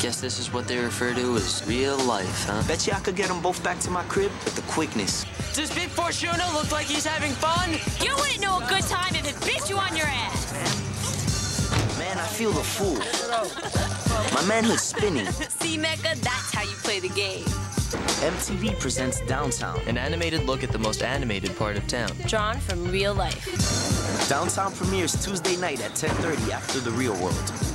Guess this is what they refer to as real life, huh? Bet you I could get them both back to my crib with the quickness. Does Big Fortuna look like he's having fun? You wouldn't know a good time if it bit you on your ass. Man, I feel the fool. My manhood's spinning. See, Mecca, that's how you play the game. MTV presents Downtown. An animated look at the most animated part of town. Drawn from real life. Downtown premieres Tuesday night at 10:30 after The Real World.